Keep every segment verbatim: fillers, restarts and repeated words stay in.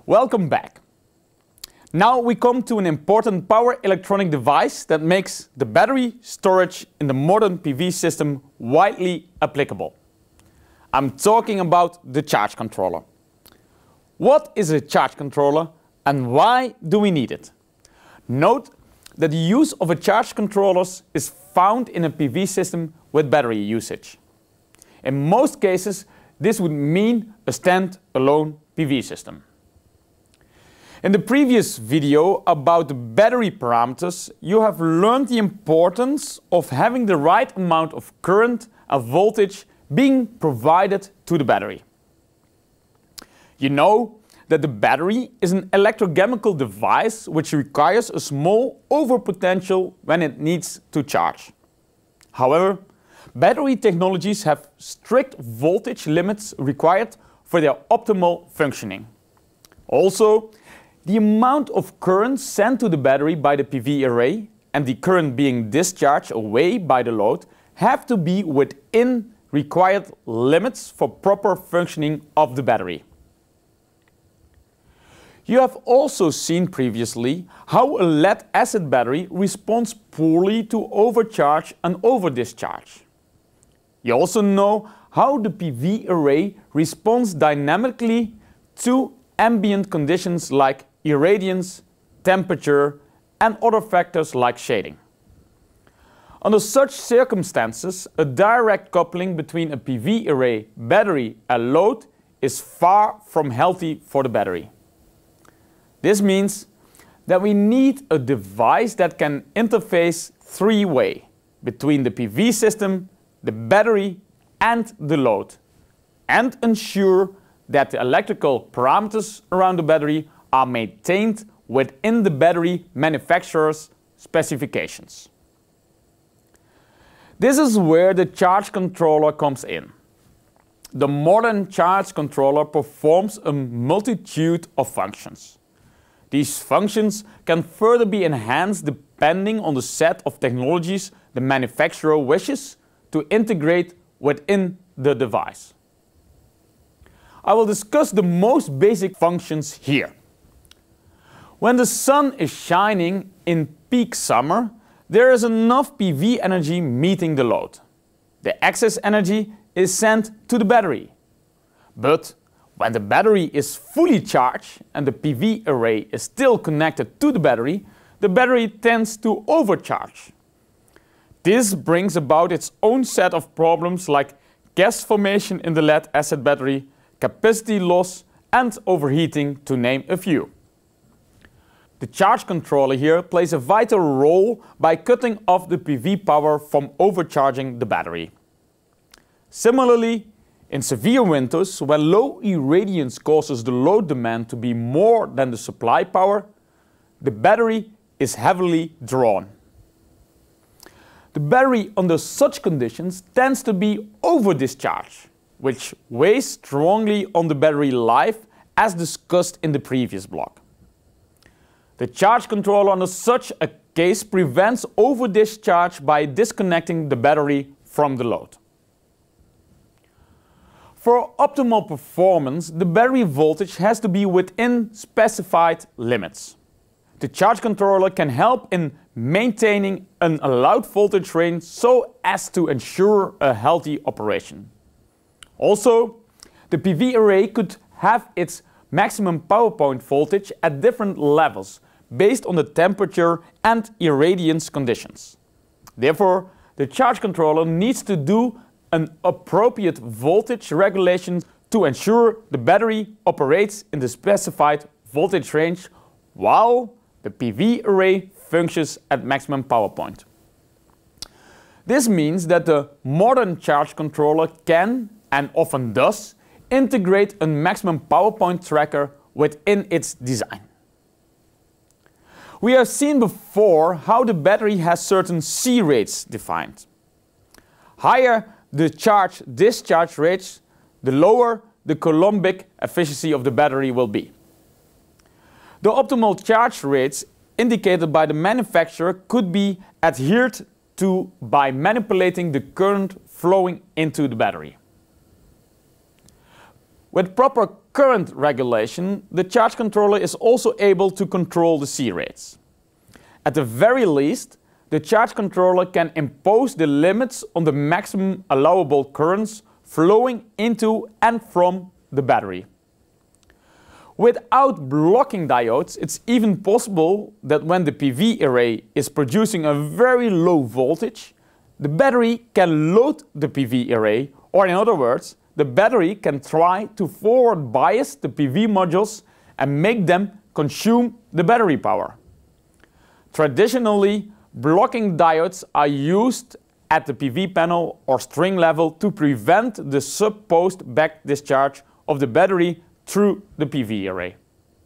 Welcome back. Now we come to an important power electronic device that makes the battery storage in the modern P V system widely applicable. I'm talking about the charge controller. What is a charge controller and why do we need it? Note that the use of a charge controller is found in a P V system with battery usage. In most cases, this would mean a stand-alone P V system. In the previous video about the battery parameters, you have learned the importance of having the right amount of current and voltage being provided to the battery. You know that the battery is an electrochemical device which requires a small overpotential when it needs to charge. However, battery technologies have strict voltage limits required for their optimal functioning. Also, the amount of current sent to the battery by the P V array and the current being discharged away by the load have to be within required limits for proper functioning of the battery. You have also seen previously how a lead-acid battery responds poorly to overcharge and overdischarge. You also know how the P V array responds dynamically to ambient conditions like irradiance, temperature, and other factors like shading. Under such circumstances, a direct coupling between a P V array, battery, and load is far from healthy for the battery. This means that we need a device that can interface three-way between the P V system, the battery, and the load, and ensure that the electrical parameters around the battery are maintained within the battery manufacturer's specifications. This is where the charge controller comes in. The modern charge controller performs a multitude of functions. These functions can further be enhanced depending on the set of technologies the manufacturer wishes to integrate within the device. I will discuss the most basic functions here. When the sun is shining in peak summer, there is enough P V energy meeting the load. The excess energy is sent to the battery. But when the battery is fully charged and the P V array is still connected to the battery, the battery tends to overcharge. This brings about its own set of problems like gas formation in the lead-acid battery, capacity loss, and overheating, to name a few. The charge controller here plays a vital role by cutting off the P V power from overcharging the battery. Similarly, in severe winters, when low irradiance causes the load demand to be more than the supply power, the battery is heavily drawn. The battery under such conditions tends to be over-discharged, which weighs strongly on the battery life as discussed in the previous block. The charge controller under such a case prevents over-discharge by disconnecting the battery from the load. For optimal performance, the battery voltage has to be within specified limits. The charge controller can help in maintaining an allowed voltage range so as to ensure a healthy operation. Also, the P V array could have its maximum power point voltage at different levels based on the temperature and irradiance conditions. Therefore, the charge controller needs to do an appropriate voltage regulation to ensure the battery operates in the specified voltage range while the P V array functions at maximum power point. This means that the modern charge controller can, and often does, integrate a maximum power point tracker within its design. We have seen before how the battery has certain C rates defined. Higher the charge-discharge rates, the lower the coulombic efficiency of the battery will be. The optimal charge rates indicated by the manufacturer could be adhered to by manipulating the current flowing into the battery. With proper current regulation, the charge controller is also able to control the C rates. At the very least, the charge controller can impose the limits on the maximum allowable currents flowing into and from the battery. Without blocking diodes, it's even possible that when the P V array is producing a very low voltage, the battery can load the P V array, or in other words, the battery can try to forward bias the P V modules and make them consume the battery power. Traditionally, blocking diodes are used at the P V panel or string level to prevent the supposed back discharge of the battery through the P V array.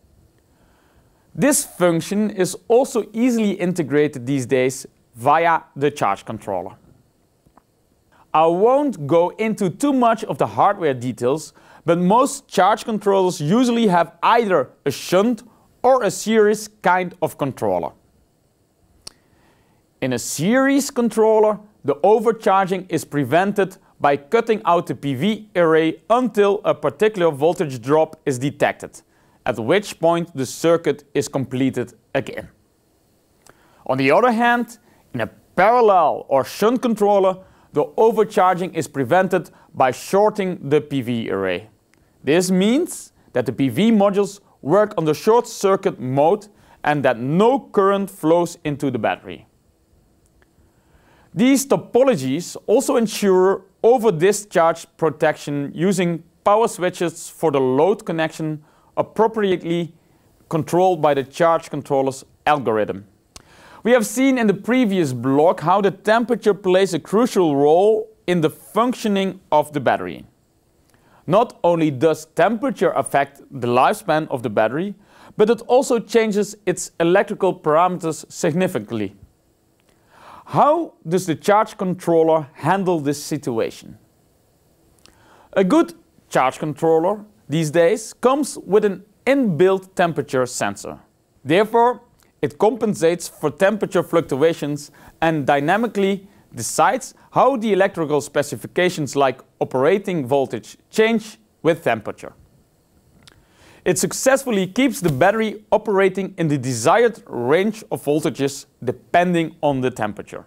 This function is also easily integrated these days via the charge controller. I won't go into too much of the hardware details, but most charge controllers usually have either a shunt or a series kind of controller. In a series controller, the overcharging is prevented by cutting out the P V array until a particular voltage drop is detected, at which point the circuit is completed again. On the other hand, in a parallel or shunt controller, the overcharging is prevented by shorting the P V array. This means that the P V modules work on the short circuit mode and that no current flows into the battery. These topologies also ensure over-discharge protection using power switches for the load connection appropriately controlled by the charge controller's algorithm. We have seen in the previous block how the temperature plays a crucial role in the functioning of the battery. Not only does temperature affect the lifespan of the battery, but it also changes its electrical parameters significantly. How does the charge controller handle this situation? A good charge controller these days comes with an inbuilt temperature sensor. Therefore, it compensates for temperature fluctuations and dynamically decides how the electrical specifications like operating voltage change with temperature. It successfully keeps the battery operating in the desired range of voltages depending on the temperature.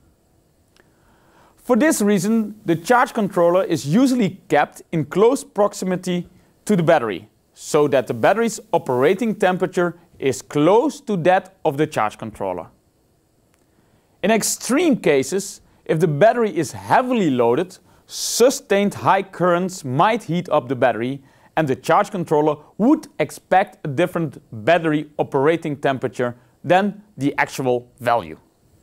For this reason, the charge controller is usually kept in close proximity to the battery, so that the battery's operating temperature is close to that of the charge controller. In extreme cases, if the battery is heavily loaded, sustained high currents might heat up the battery, and the charge controller would expect a different battery operating temperature than the actual value.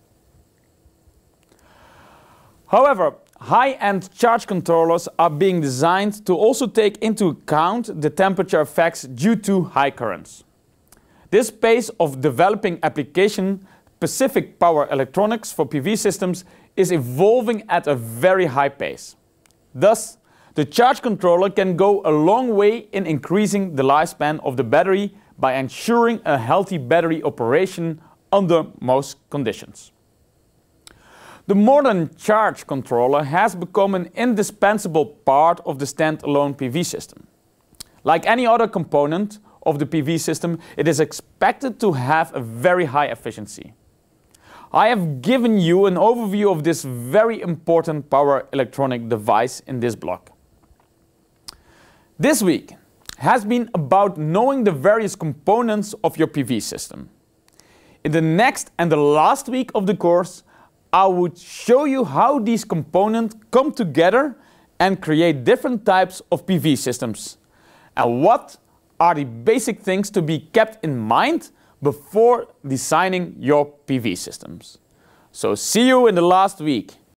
However, high-end charge controllers are being designed to also take into account the temperature effects due to high currents. This pace of developing application-specific power electronics for P V systems is evolving at a very high pace. Thus, the charge controller can go a long way in increasing the lifespan of the battery by ensuring a healthy battery operation under most conditions. The modern charge controller has become an indispensable part of the standalone P V system. Like any other component of the P V system, it is expected to have a very high efficiency. I have given you an overview of this very important power electronic device in this block. This week has been about knowing the various components of your P V system. In the next and the last week of the course, I would show you how these components come together and create different types of P V systems, and what are the basic things to be kept in mind before designing your P V systems. So see you in the last week.